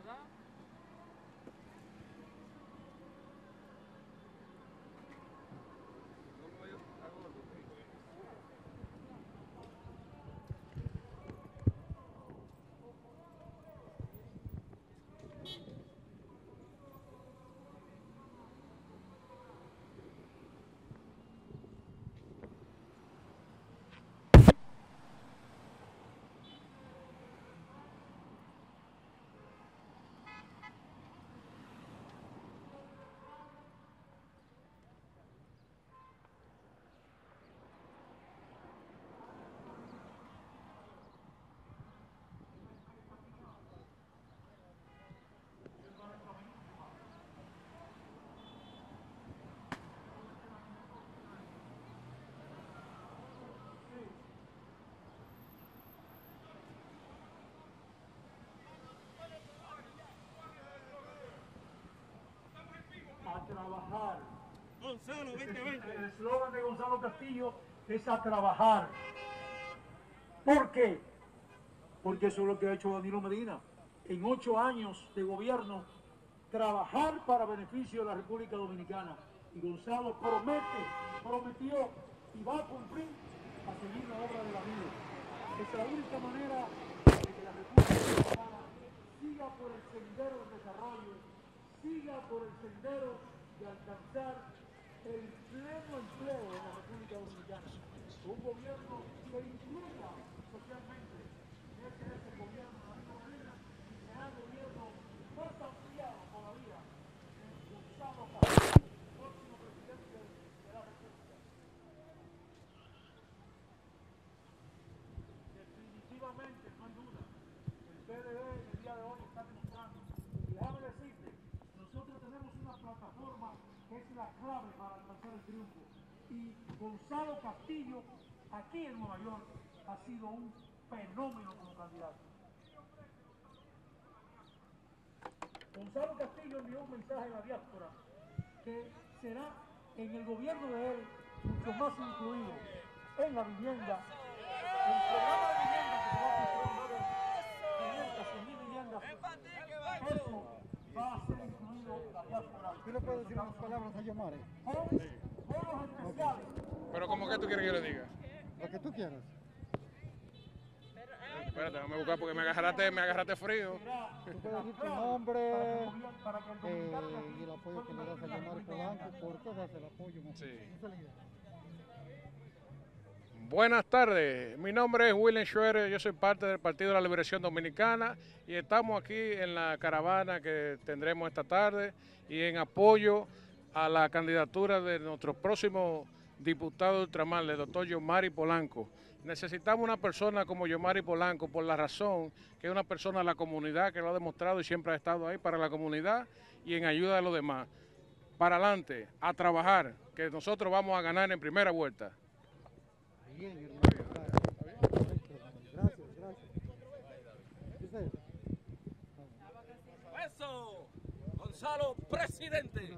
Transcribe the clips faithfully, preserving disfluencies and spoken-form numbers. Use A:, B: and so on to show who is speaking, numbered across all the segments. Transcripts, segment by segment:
A: A trabajar.
B: Gonzalo, vente, vente.
A: El eslogan de Gonzalo Castillo es a trabajar. ¿Por qué? Porque eso es lo que ha hecho Danilo Medina. En ocho años de gobierno, trabajar para beneficio de la República Dominicana. Y Gonzalo promete, prometió y va a cumplir a seguir la obra de la vida. Es la única manera de que la República Dominicana siga por el sendero del desarrollo, siga por el sendero de alcanzar el pleno empleo de la República Dominicana. Un gobierno que incluya socialmente. Ese es el gobierno de Danilo Medina, y será el gobierno más ampliado todavía en Gonzalo Castillo, próximo presidente de la República. Definitivamente, no hay duda, el P D D en el día de hoy está demostrando. Y déjame decirte, nosotros tenemos una plataforma que es la clave para alcanzar el triunfo. Y Gonzalo Castillo, aquí en Nueva York, ha sido un fenómeno como candidato. Gonzalo Castillo envió un mensaje a la diáspora que será en el gobierno de él mucho más incluido en la vivienda, el programa de vivienda que se va a construir más de quinientas, cien mil viviendas. Eso va a ser incluido en la diáspora.
C: ¿Tú le puedes decir unas palabras a Yomari?
A: Con bonos especiales.
D: Pero ¿cómo que tú quieres que yo le diga?
C: Lo que tú quieras.
D: Espérate, déjame buscar porque me agarraste, me agarraste frío.
C: Tú puedes decir tu nombre eh, y el apoyo que le das a Yomari Polanco. ¿Por qué das el apoyo?
D: Sí. Buenas tardes, mi nombre es William Schroeder, yo soy parte del Partido de la Liberación Dominicana y estamos aquí en la caravana que tendremos esta tarde y en apoyo a la candidatura de nuestro próximo diputado de ultramar, el doctor Yomari Polanco. Necesitamos una persona como Yomari Polanco por la razón que es una persona de la comunidad que lo ha demostrado y siempre ha estado ahí para la comunidad y en ayuda de los demás. Para adelante, a trabajar, que nosotros vamos a ganar en primera vuelta.
C: Bien, hermano. Gracias, gracias.
B: Eso, Gonzalo, presidente.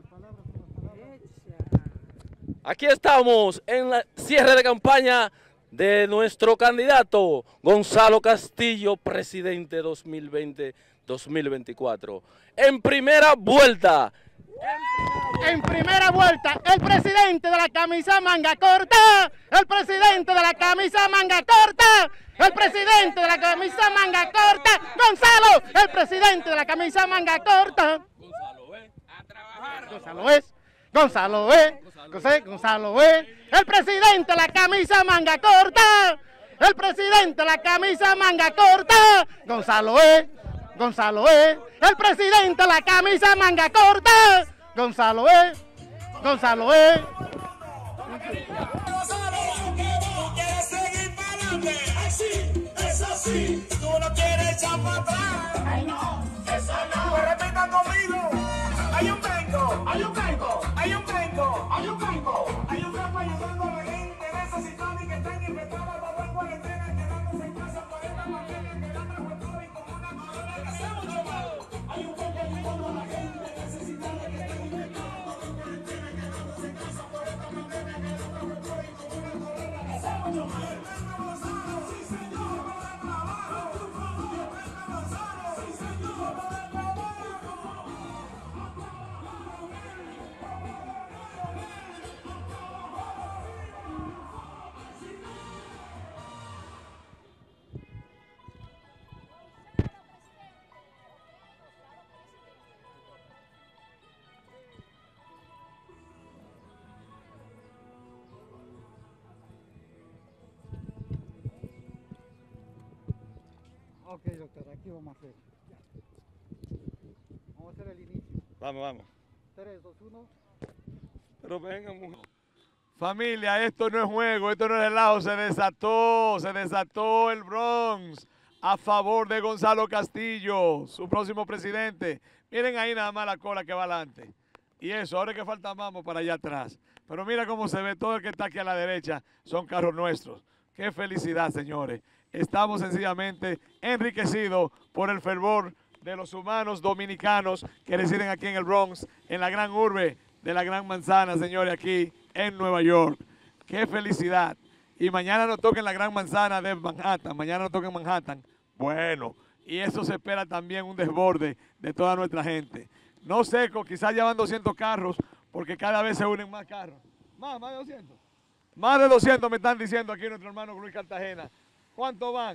E: Aquí estamos en la cierre de campaña de nuestro candidato Gonzalo Castillo, presidente dos mil veinte dos mil veinticuatro. En primera vuelta.
F: En primera vuelta, el presidente de la camisa manga corta, el presidente de la camisa manga corta, el presidente de la camisa manga corta, Gonzalo, el presidente de la camisa manga corta.
B: Gonzalo, ¿eh? A trabajar.
F: Gonzalo es, Gonzalo es, José, Gonzalo es, el presidente de la camisa manga corta, el presidente de la camisa manga corta, Gonzalo es, Gonzalo es, el presidente de la camisa manga corta. Gonzalo es, Gonzalo es.
G: Gonzalo, tú quieres seguir para adelante. Así, es así. Tú no quieres echar para atrás. Ay, no, eso no. Pues repitan conmigo. Hay un banco, hay un banco, hay un banco, hay un banco, hay un banco ayudando a la gente necesitada y que están infectadas bajo en cuarentena, quedándose en casa por esta pandemia que la trajo el COVID como una corona que hacemos llamado. Hay un banco ayudando a la gente necesitada que están infectadas bajo en cuarentena, quedándose en casa por esta pandemia que la trajo el COVID como una corona que hacemos llamado. Sí, señor, para el trabajo. Sí, señor, para el trabajo.
C: Ok, doctor, aquí vamos a hacer. Vamos a hacer el inicio.
H: Vamos, vamos.
C: tres, dos, uno.
H: Pero venga, mujer. Familia, esto no es juego, esto no es relajo, se desató, se desató el Bronx a favor de Gonzalo Castillo, su próximo presidente. Miren ahí nada más la cola que va adelante. Y eso, ahora es que falta Mamo para allá atrás. Pero mira cómo se ve, todo el que está aquí a la derecha son carros nuestros. Qué felicidad, señores. Estamos sencillamente enriquecidos por el fervor de los humanos dominicanos que residen aquí en el Bronx, en la gran urbe de la Gran Manzana, señores, aquí en Nueva York. ¡Qué felicidad! Y mañana nos toca en la Gran Manzana de Manhattan, mañana nos toca en Manhattan. Bueno, y eso se espera también un desborde de toda nuestra gente. No sé, quizás ya van doscientos carros, porque cada vez se unen más carros. Más, más de doscientos. Más de doscientos me están diciendo aquí nuestro hermano Luis Cartagena. ¿Cuántos van?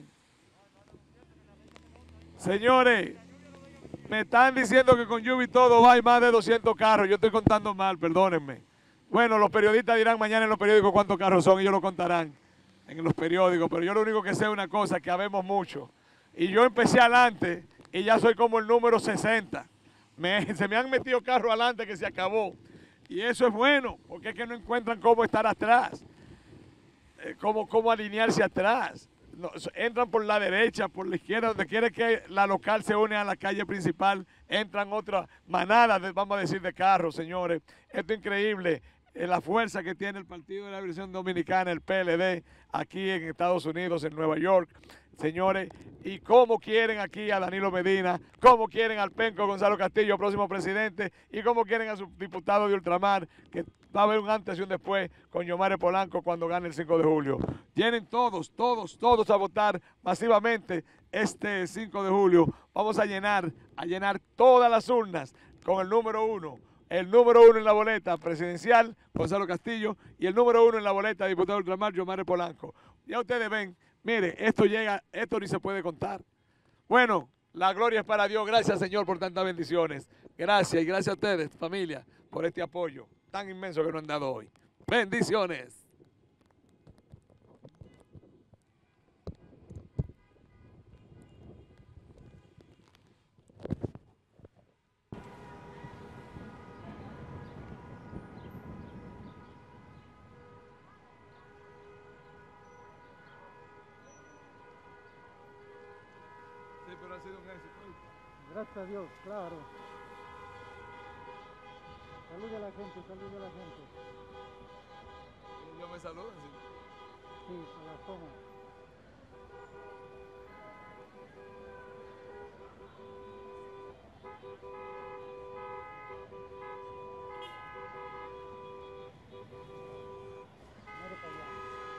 H: Señores, me están diciendo que con lluvia y todo va, hay más de doscientos carros. Yo estoy contando mal, perdónenme. Bueno, los periodistas dirán mañana en los periódicos cuántos carros son, ellos lo contarán en los periódicos, pero yo lo único que sé es una cosa, que habemos mucho. Y yo empecé adelante y ya soy como el número sesenta. Me, se me han metido carros adelante que se acabó. Y eso es bueno, porque es que no encuentran cómo estar atrás, eh, cómo, cómo alinearse atrás. No, entran por la derecha, por la izquierda, donde quiere que la local se une a la calle principal, entran otras manadas, de, vamos a decir, de carros, señores. Esto es increíble, eh, la fuerza que tiene el Partido de la Liberación Dominicana, el P L D, aquí en Estados Unidos, en Nueva York, señores, y cómo quieren aquí a Danilo Medina, cómo quieren al penco Gonzalo Castillo, próximo presidente, y cómo quieren a su diputado de ultramar, que va a haber un antes y un después con Yomare Polanco cuando gane el cinco de julio. Vienen todos, todos, todos a votar masivamente este cinco de julio. Vamos a llenar, a llenar todas las urnas con el número uno. El número uno en la boleta presidencial, Gonzalo Castillo, y el número uno en la boleta diputado de ultramar, Yomare Polanco. Ya ustedes ven, mire, esto llega, esto ni se puede contar. Bueno, la gloria es para Dios. Gracias, Señor, por tantas bendiciones. Gracias y gracias a ustedes, familia, por este apoyo tan inmenso que nos han dado hoy. Bendiciones. Sí, pero ha sido un éxito.
C: Gracias a Dios, claro. Salude a la gente, salude a la gente.
H: Yo me saludo. Sí,
C: sí a la toma. Mire para allá.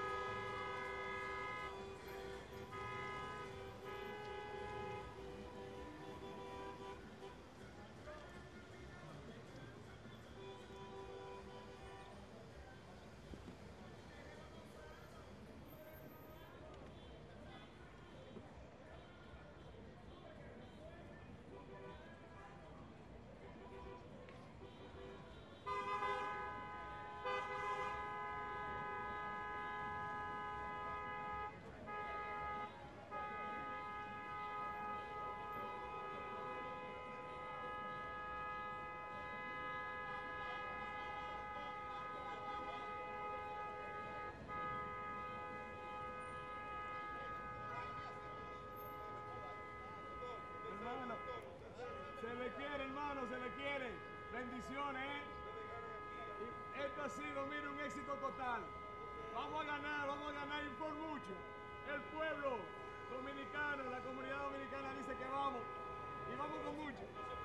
H: hermano. Se le quiere, hermano, se le quiere. Bendiciones, ¿eh? Y esto ha sido, mire, un éxito total. Vamos a ganar, vamos a ganar y por mucho. El pueblo dominicano, la comunidad dominicana dice que vamos. Y vamos con mucho.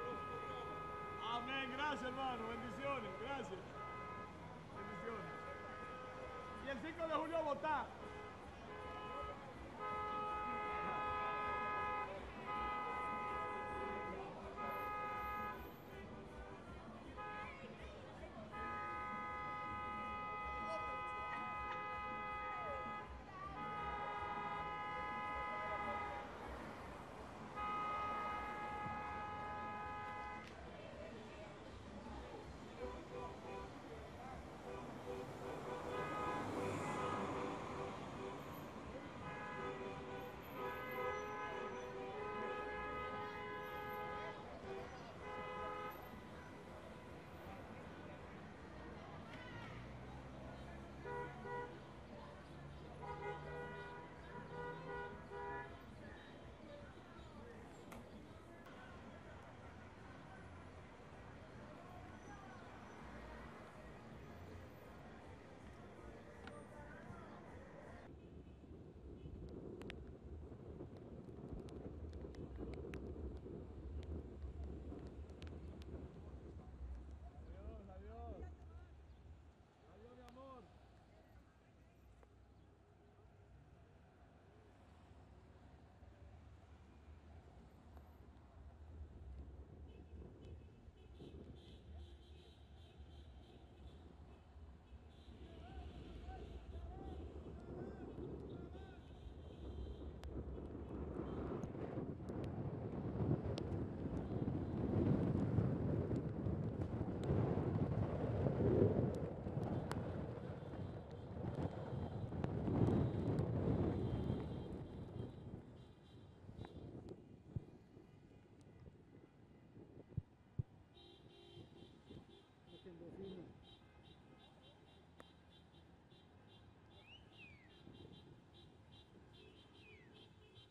H: Amén, gracias, hermano. Bendiciones, gracias. Bendiciones. Y el cinco de julio votar.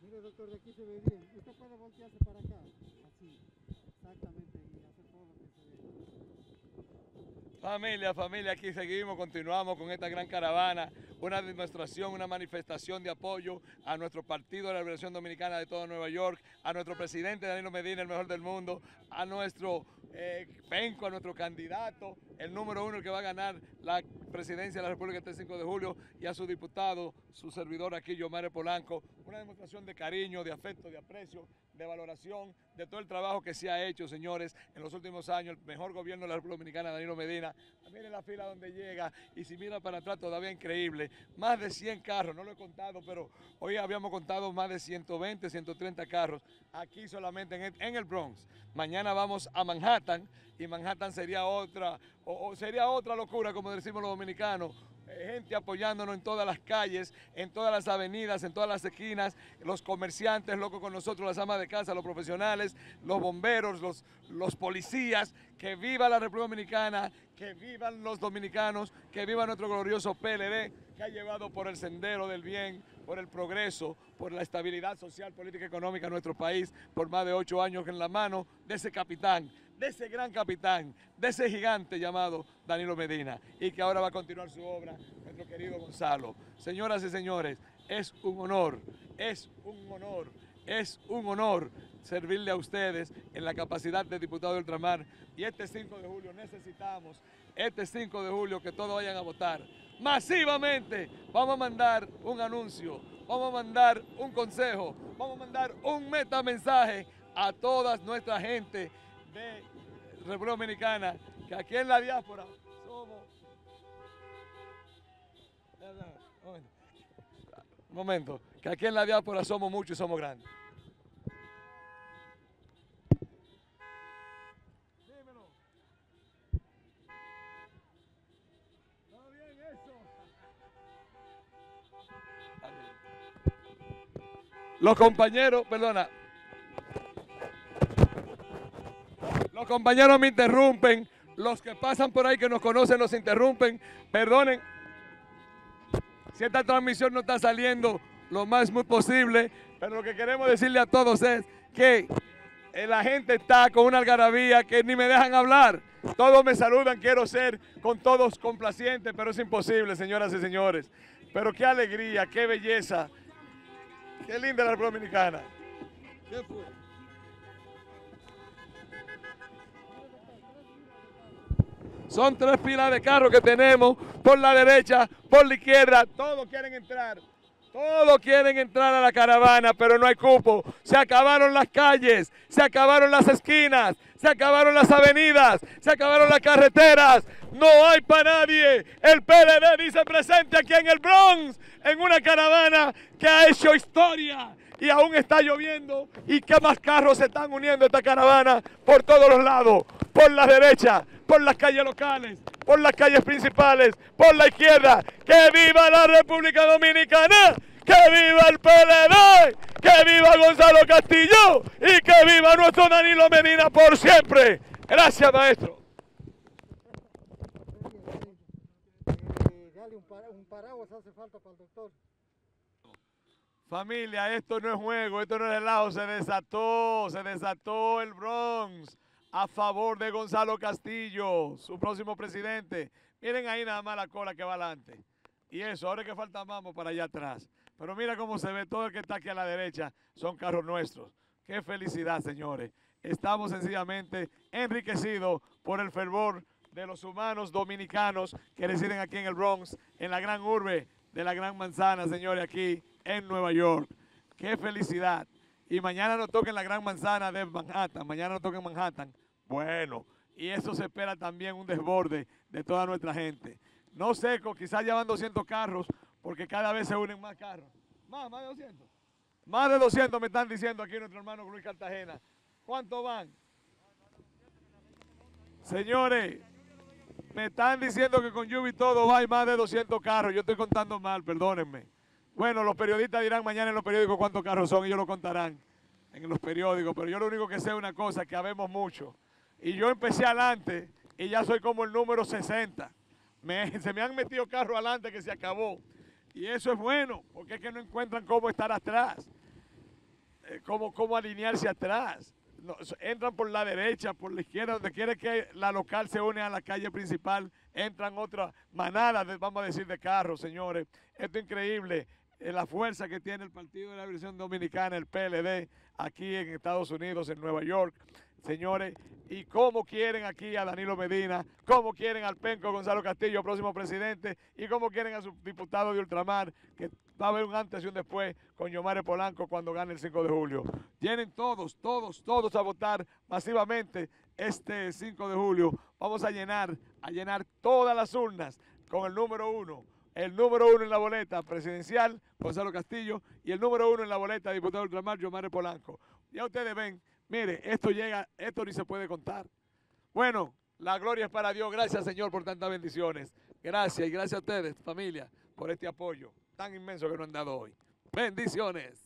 C: Mire, doctor, de aquí se ve bien. Usted puede voltearse para acá. Así. Exactamente. Y hacer todo lo que se ve.
H: Familia, familia, aquí seguimos, continuamos con esta gran caravana, una demostración, una manifestación de apoyo a nuestro Partido de la Liberación Dominicana de todo Nueva York, a nuestro presidente Danilo Medina, el mejor del mundo, a nuestro eh, penco, a nuestro candidato, el número uno, el que va a ganar la presidencia de la República este cinco de julio, y a su diputado, su servidor aquí, Yomare Polanco, una demostración de cariño, de afecto, de aprecio, de valoración de todo el trabajo que se ha hecho, señores, en los últimos años, el mejor gobierno de la República Dominicana, Danilo Medina. Miren la fila donde llega, y si mira para atrás todavía increíble, más de cien carros, no lo he contado, pero hoy habíamos contado más de ciento veinte, ciento treinta carros, aquí solamente en el, en el Bronx. Mañana vamos a Manhattan, y Manhattan sería otra, o, o sería otra locura, como decimos los dominicanos, gente apoyándonos en todas las calles, en todas las avenidas, en todas las esquinas, los comerciantes locos con nosotros, las amas de casa, los profesionales, los bomberos, los, los policías. Que viva la República Dominicana, que vivan los dominicanos, que viva nuestro glorioso P L D, que ha llevado por el sendero del bien, por el progreso, por la estabilidad social, política y económica de nuestro país, por más de ocho años en la mano de ese capitán, de ese gran capitán, de ese gigante llamado Danilo Medina, y que ahora va a continuar su obra, nuestro querido Gonzalo. Señoras y señores, es un honor, es un honor, es un honor servirle a ustedes en la capacidad de diputado de ultramar, y este cinco de julio necesitamos, este cinco de julio, que todos vayan a votar masivamente. Vamos a mandar un anuncio, vamos a mandar un consejo, vamos a mandar un metamensaje a toda nuestra gente de República Dominicana, que aquí en la diáspora somos... Un momento, que aquí en la diáspora somos muchos y somos grandes. Dímelo. ¿Todo bien eso? Los compañeros, perdona, los compañeros me interrumpen, los que pasan por ahí que nos conocen nos interrumpen, perdonen. Si esta transmisión no está saliendo lo más smooth posible, pero lo que queremos decirle a todos es que la gente está con una algarabía que ni me dejan hablar. Todos me saludan, quiero ser con todos complaciente, pero es imposible, señoras y señores. Pero qué alegría, qué belleza, qué linda la República Dominicana. ¿Qué fue? Son tres filas de carros que tenemos, por la derecha, por la izquierda, todos quieren entrar. Todos quieren entrar a la caravana, pero no hay cupo. Se acabaron las calles, se acabaron las esquinas, se acabaron las avenidas, se acabaron las carreteras. No hay para nadie. El P L D dice presente aquí en el Bronx, en una caravana que ha hecho historia. Y aún está lloviendo, y que más carros se están uniendo a esta caravana por todos los lados, por la derecha, por las calles locales, por las calles principales, por la izquierda. ¡Que viva la República Dominicana! ¡Que viva el P L D! ¡Que viva Gonzalo Castillo! ¡Y que viva nuestro Danilo Medina por siempre! Gracias, maestro.
C: Eh, dale un, para, un paraguas hace falta para el doctor.
H: Familia, esto no es juego, esto no es relajo, se desató, se desató el Bronx a favor de Gonzalo Castillo, su próximo presidente. Miren ahí nada más la cola que va adelante. Y eso, ahora es que falta vamos para allá atrás. Pero mira cómo se ve, todo el que está aquí a la derecha son carros nuestros. Qué felicidad, señores. Estamos sencillamente enriquecidos por el fervor de los humanos dominicanos que residen aquí en el Bronx, en la gran urbe de la Gran Manzana, señores, aquí en Nueva York. ¡Qué felicidad! Y mañana nos toca en la Gran Manzana de Manhattan, mañana nos toca en Manhattan. Bueno, y eso se espera también un desborde de toda nuestra gente. No sé, quizás ya van doscientos carros, porque cada vez se unen más carros. Más, más de doscientos. Más de doscientos me están diciendo aquí nuestro hermano Luis Cartagena. ¿Cuántos van? Señores, me están diciendo que con lluvia y todo va más de doscientos carros. Yo estoy contando mal, perdónenme. Bueno, los periodistas dirán mañana en los periódicos cuántos carros son, ellos lo contarán en los periódicos, pero yo lo único que sé es una cosa, que habemos mucho. Y yo empecé adelante y ya soy como el número sesenta. Me, se me han metido carros adelante que se acabó. Y eso es bueno, porque es que no encuentran cómo estar atrás. eh, cómo, cómo alinearse atrás. No, entran por la derecha, por la izquierda, donde quiere que la local se une a la calle principal, entran otras manadas, de, vamos a decir, de carros, señores. Esto es increíble, eh, la fuerza que tiene el Partido de la Liberación Dominicana, el P L D, aquí en Estados Unidos, en Nueva York, señores, y cómo quieren aquí a Danilo Medina, cómo quieren al penco Gonzalo Castillo, próximo presidente, y cómo quieren a su diputado de ultramar, que va a haber un antes y un después con Yomare Polanco cuando gane el cinco de julio. Tienen todos, todos, todos a votar masivamente este cinco de julio. Vamos a llenar, a llenar todas las urnas con el número uno. El número uno en la boleta presidencial, Gonzalo Castillo, y el número uno en la boleta diputado de ultramar, Yomare Polanco. Ya ustedes ven, mire, esto llega, esto ni se puede contar. Bueno, la gloria es para Dios. Gracias, Señor, por tantas bendiciones. Gracias y gracias a ustedes, familia, por este apoyo tan inmenso que nos han dado hoy. Bendiciones.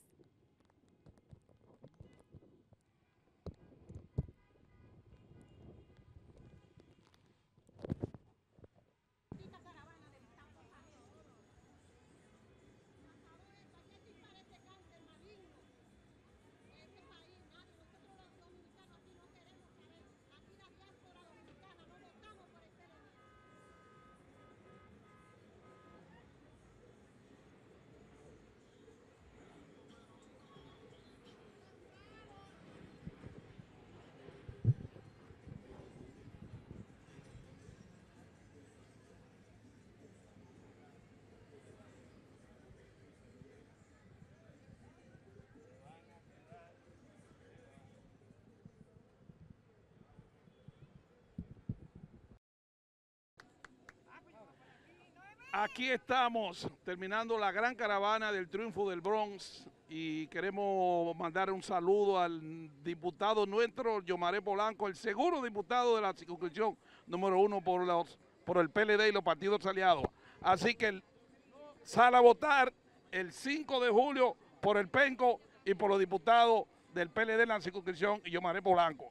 I: Aquí estamos terminando la gran caravana del triunfo del Bronx y queremos mandar un saludo al diputado nuestro, Yomare Polanco, el seguro diputado de la circunscripción número uno por, los, por el P L D y los partidos aliados. Así que sale a votar el cinco de julio por el Penco y por los diputados del P L D en la circunscripción y Yomare Polanco.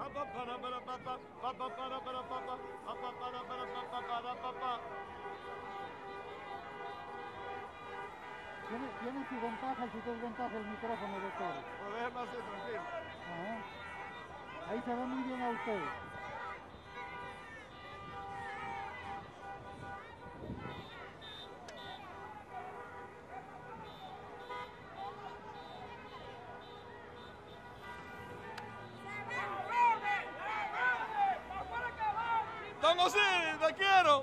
C: Tiene, tiene su ventaja y su desventaja el micrófono, doctor.
H: No, déjeme así, tranquilo.
C: Ajá. Ahí se ve muy bien a usted.
H: Don Osiris, te quiero.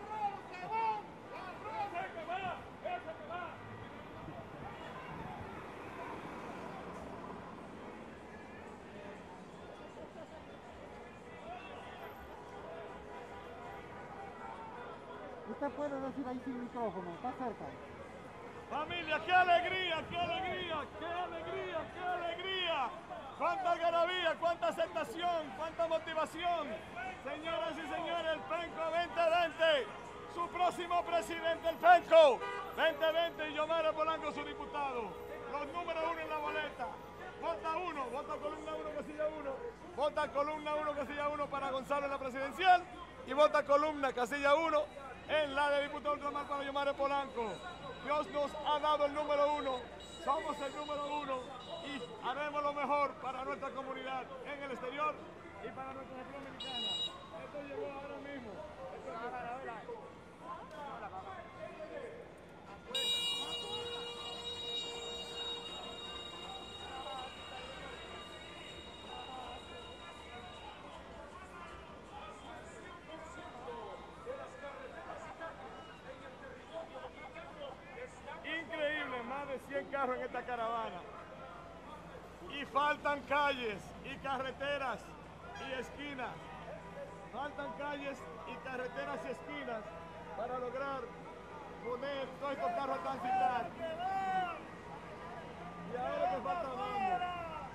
C: Usted puede decir ahí sin micrófono, está cerca.
H: Familia, qué alegría, qué alegría, qué alegría, qué alegría. Cuánta algarabía, cuánta aceptación, cuánta motivación. Señoras y señores, el Penco veinte veinte, su próximo presidente, el Penco veinte veinte, y Yomare Polanco, su diputado. Los números uno en la boleta. Vota uno, vota columna uno, casilla uno. Vota columna uno, casilla uno para Gonzalo en la presidencial. Y vota columna, casilla uno en la de diputado ultramar para Yomare Polanco. Dios nos ha dado el número uno, somos el número uno y haremos lo mejor para nuestra comunidad en el exterior y para nuestra República Dominicana. Esto llegó ahora mismo. Esto increíble, más de cien carros en esta caravana. Y faltan calles y carreteras y esquinas. Faltan calles y carreteras y esquinas para lograr poner todos estos carros a transitar. Y ahora que falta banda.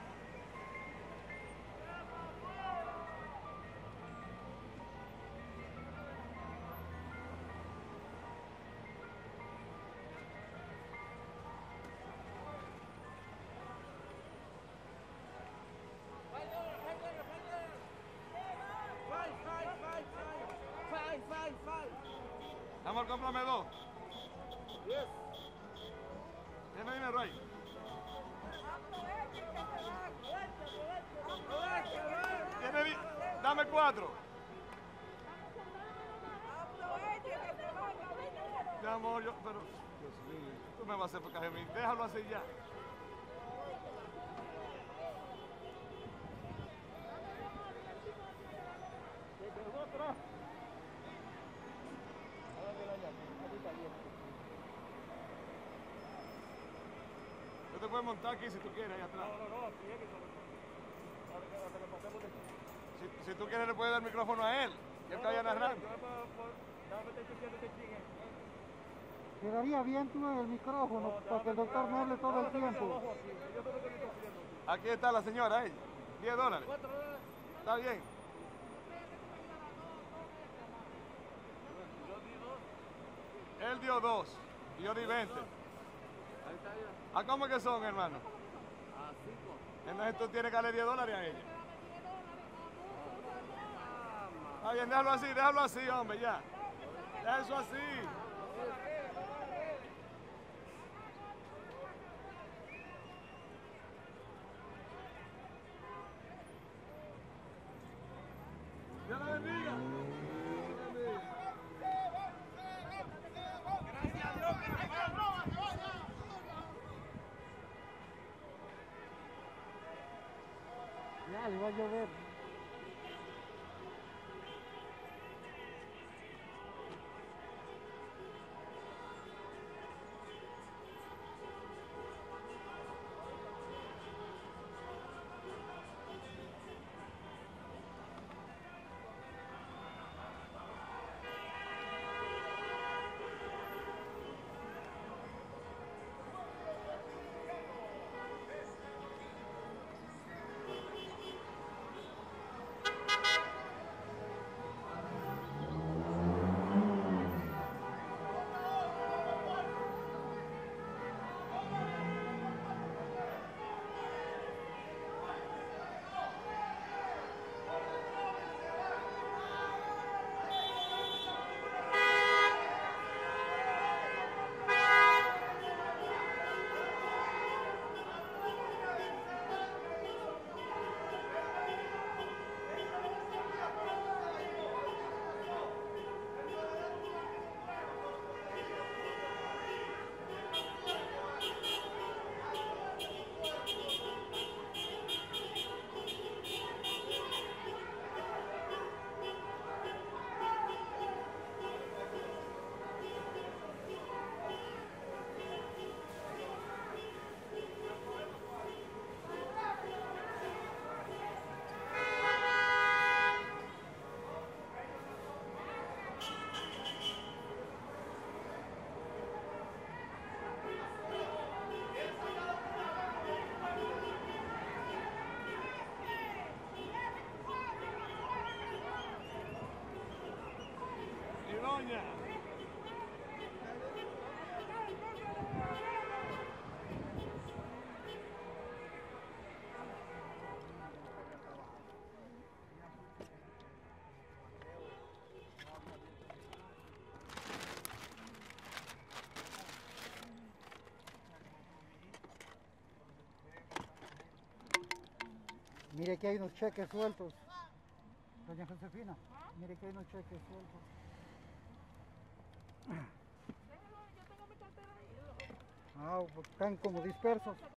H: Amor, cómprame dos. Yes. Tiene dinero ahí. Tiene di Dame cuatro. Mi amor, yo, pero, Dios mío, tú me vas a hacer por cajemín. Déjalo así ya. Yo te puedes montar aquí si tú quieres, ahí atrás. No, no, no, si, si tú quieres le puedes dar el micrófono a él, que él te vaya narrando.
C: Quedaría bien tú en el micrófono para que el doctor no hable todo el tiempo.
H: Aquí está la señora, ella. diez dólares. Está bien. Él dio dos y yo di veinte. ¿A cómo que son, hermano? A cinco. Entonces tú tienes que darle diez dólares a ella. Está bien, déjalo así, déjalo así, hombre, ya. Ya eso así. Dios la bendiga.
C: Ya, le va a llover.
H: España.
C: Mire que hay unos cheques sueltos. Doña Josefina, mire que hay unos cheques sueltos. Ah, están como dispersos.